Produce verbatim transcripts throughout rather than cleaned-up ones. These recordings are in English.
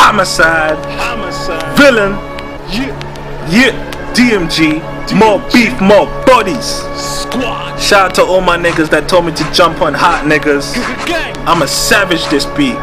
Homicide, Homicide. Villain, Yeah. yeah, D M G, more beef, more bodies. Squad. Shout out to all my niggas that told me to jump on hot niggas. Gang. I'm a savage this beat.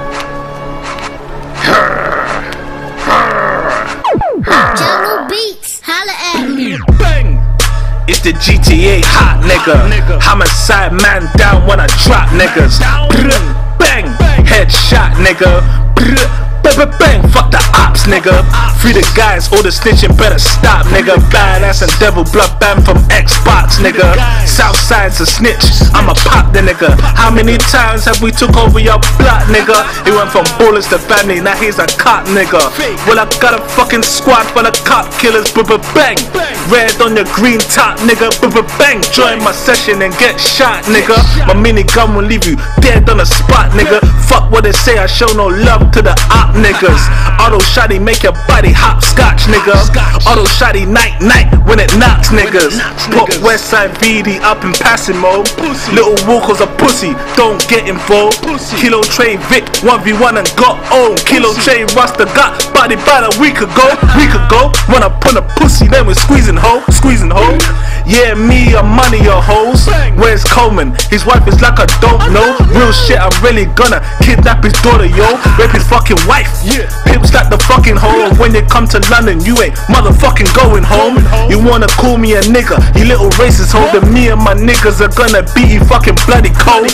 Jungle Beats, holla at me. Bang. It's the G T A hot nigga. Hot nigga. Homicide man down when I drop niggas. Down. Brr, bang, Bang. headshot nigga. Brr, bang, bang, fuck the ops nigga. Free the guys, all the snitching better stop nigga. Badass and devil blood band from Xbox nigga. Southside's a snitch, I'ma pop the nigga. How many times have we took over your block nigga? He went from ballers to family, now he's a cop nigga. Well I got a fucking squad full of cop killers, b b bang. Red on your green top nigga, b b bang. Join my session and get shot nigga. My minigun will leave you dead on the spot nigga. Fuck what they say, I show no love to the op niggas. Auto shotty make your body hopscotch nigga. Auto shotty night night when it knocks niggas. Put Westside V D up in passing mode. Little Walker's a pussy, don't get involved. Kilo Trey Vic one v one and got owned. Kilo Trey Rasta got body bad a week ago. Week ago when I put a pussy then we're squeezing hoe, squeezing hoe. Yeah, me a money your hoes. Where's Coleman? His wife is like I don't know. Real shit, I'm really gonna kidnap his daughter, yo. Rape his fucking wife. Pimps like the fucking hoe. When you come to London, you ain't motherfucking going home. You wanna call me a nigga, you little racist hoe. Then me and my niggas are gonna beat you fucking bloody cold.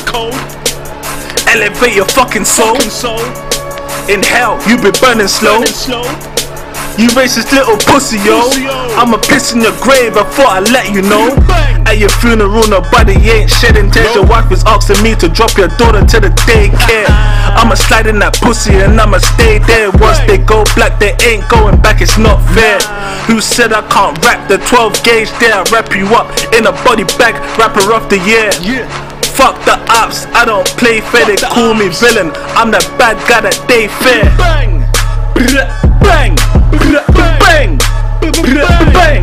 Elevate your fucking soul. In hell, you be burning slow. You racist little pussy, yo. I'ma piss in your grave before I let you know. At your funeral, nobody ain't shedding tears. Your wife is asking me to drop your daughter to the daycare. I'ma slide in that pussy and I'ma stay there. Once they go black, they ain't going back, it's not fair. Who said I can't rap? The twelve gauge there, I wrap you up in a body bag, rapper of the year. Fuck the ops, I don't play fair, they call me villain. I'm the bad guy that they fear. Bang! Bang! Bang! Bang!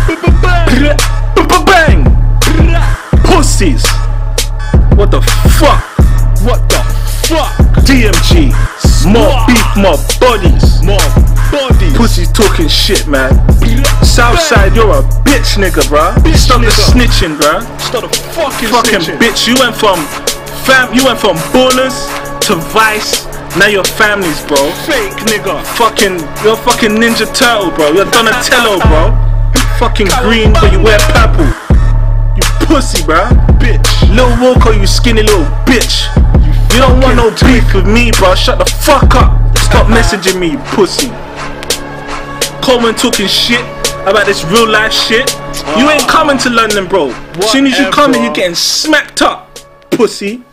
Bang! Pussies! What the fuck? What the fuck? D M G, more beef, more bodies. More bodies. Pussies talking shit, man. Southside, you're a bitch nigga, bruh. Stop the snitching, bruh. Stop the fucking Fucking snitching. bitch, you went from fam, you went from ballers to Vice. Now your families, bro. Fake nigga. Fucking, you're fucking Ninja Turtle, bro. You're Donatello, bro. Fucking green, but you wear purple. You pussy, bro. Bitch. Lil Walker, you skinny little bitch. You don't want no beef with me, bro. Shut the fuck up. Stop messaging me, you pussy. Coleman talking shit about this real life shit. You ain't coming to London, bro. As soon as you come in, you're getting smacked up, pussy.